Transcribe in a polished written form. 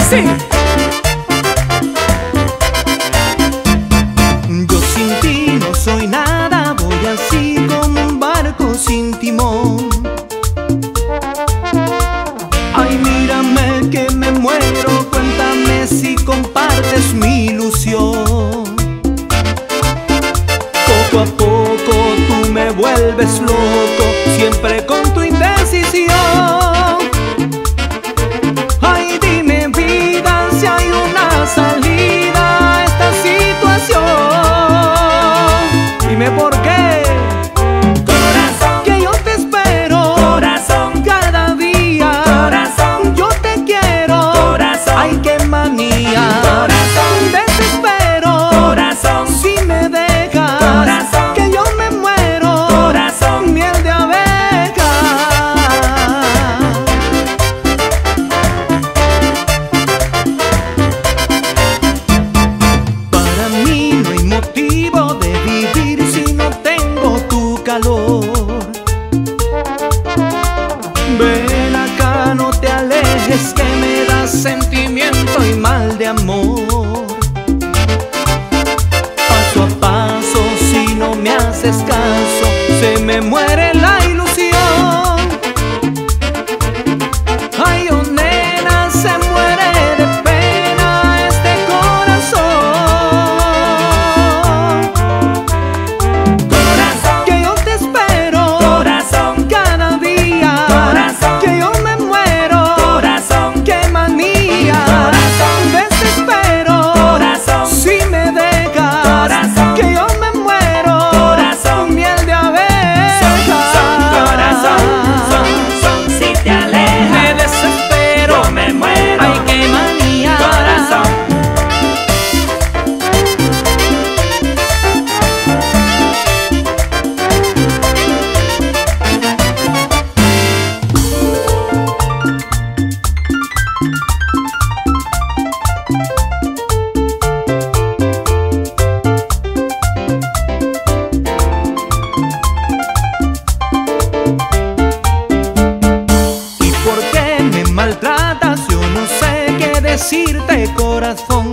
así. Yo sin ti no soy nada, voy así como un barco sin timón. Ay, mírame que me muero, cuéntame si compartes mi ilusión. Poco a poco tú me vuelves loco, siempre con tu indecisión. Ay, dime vida si hay una salida a esta situación. Dime por qué. Corazón, Que yo te espero. corazón, Cada día. corazón, Yo te quiero. corazón. Ay, qué manía. Corazón, Desespero. corazón, Si me dejas. corazón, Que yo me muero. corazón. Miel de abeja. Para mí no hay motivo de vivir si no tengo tu calor. Ven acá, no te alejes, que me das sentimiento y mal de amor. Paso a paso, si no me haces caso, se me muere la ilusión. Ay, oh nena, se muere de pena este corazón. corazón, Que yo te espero. corazón, Cada día. Corazón. Que yo me muero. corazón, ¡Qué manía! Corazón. Desespero. Corazón. Si me dejas. Corazón. Que yo me muero. Corazón. Miel de abeja. corazón, si te Me alejas, desespero. yo me muero. Ay, qué manía. Corazón, ¿Y por qué me maltratas? Yo no sé qué decirte, corazón.